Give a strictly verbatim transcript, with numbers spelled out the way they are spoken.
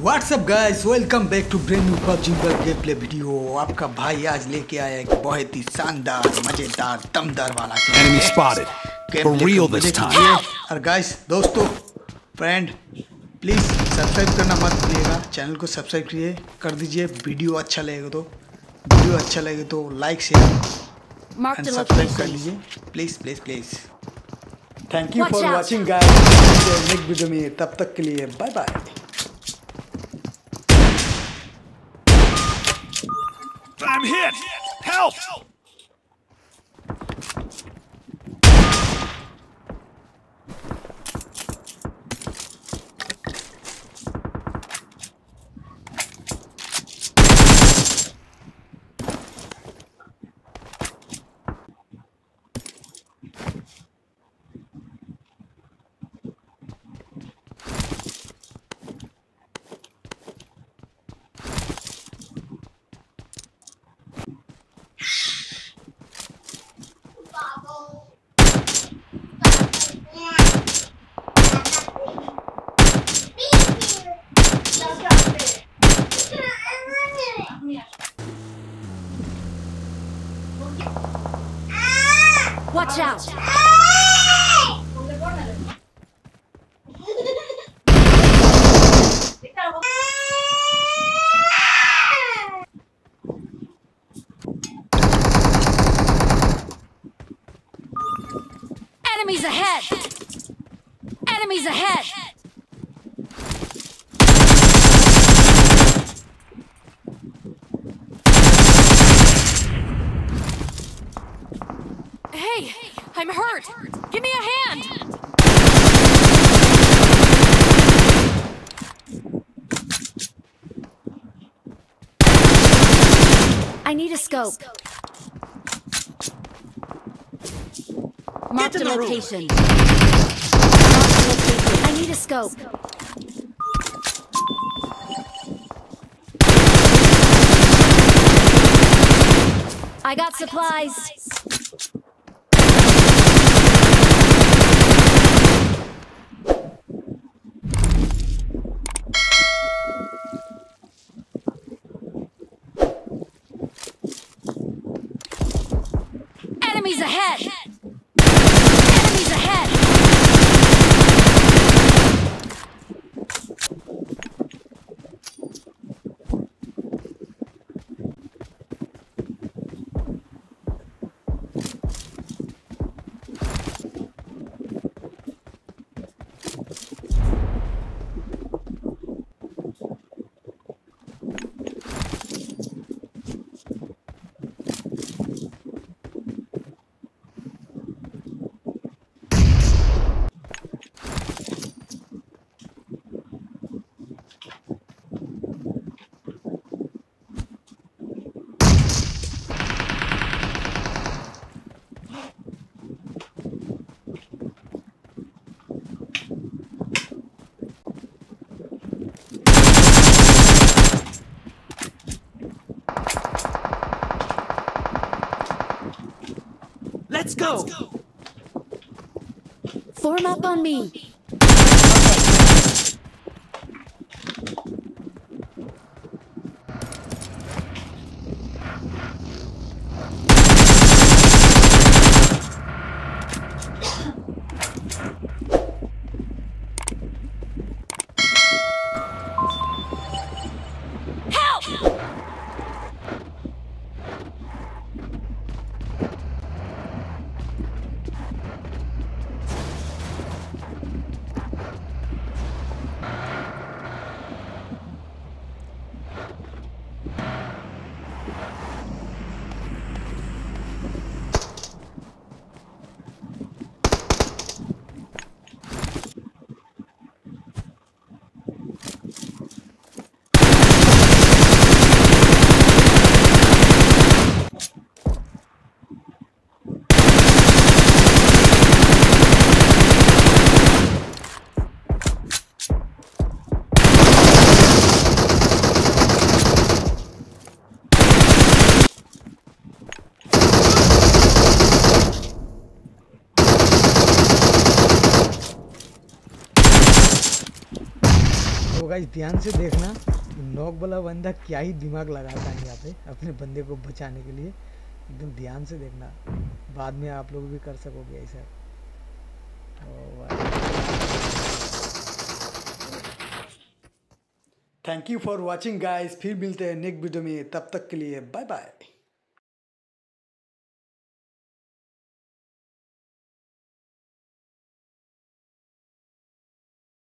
WhatsApp guys, welcome back to brand new PUBG world gameplay video. आपका भाई आज लेके आया एक बहुत ही शानदार, मजेदार, दमदार वाला Enemy spotted. For real this time. और गाइस, दोस्तों, फ्रेंड, प्लीज सब्सक्राइब करना मत भूलिएगा। चैनल को सब्सक्राइब करिए, कर दीजिए। वीडियो अच्छा लगेगा तो वीडियो अच्छा लगे तो लाइक शेयर एंड सब्सक्राइब कर लीजिए, please please please. Thank you for watching guys. Next video में, तब तक के लिए bye bye. I'm hit! Help! Watch out! Enemies ahead! Enemies ahead! Hey, I'm hurt. Give me a hand. I need a scope. Mark the location. Mark the location. I need a scope. I got supplies. Enemies ahead! Enemies ahead! Let's go! Form up on me. तो guys ध्यान से देखना, knock वाला बंदा क्या ही दिमाग लगाता है यहाँ पे अपने बंदे को बचाने के लिए। एकदम ध्यान से देखना, बाद में आप लोग भी कर सकोगे ऐसा। Thank you for watching guys, फिर मिलते हैं नेक्स्ट वीडियो में, तब तक के लिए बाय बाय।